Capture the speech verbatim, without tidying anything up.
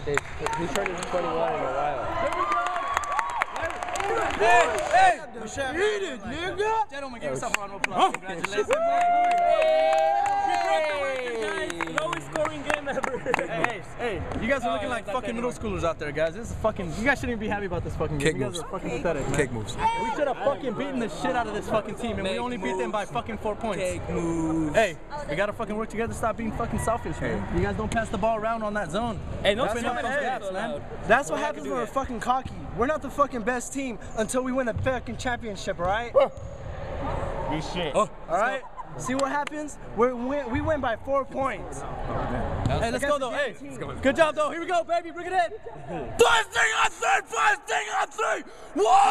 He's turning twenty-one in a while. Hey, hey! Eat it, nigga! Gentlemen, give yourself a round of applause. Congratulations. Lowest scoring game ever. Hey, hey, you guys are looking like fucking middle schoolers out there, guys. This is fucking. You guys shouldn't even be happy about this fucking game. Cake you guys moves. are fucking pathetic, man. Cake moves. We should have fucking beaten the shit out of this fucking team, and we only beat them by fucking four points. Cake moves. Hey, we gotta fucking work together. Stop being fucking selfish, man. You guys don't pass the ball around on that zone. Hey, no That's what happens, man. That's what happens when we're fucking cocky. We're not the fucking best team until we win the fucking championship, alright? Good shit. Oh, alright? See what happens? We're, we we win by four points. Hey, let's go though. Hey, good job though. Here we go, baby. Bring it in. First thing I said, first thing I say, one!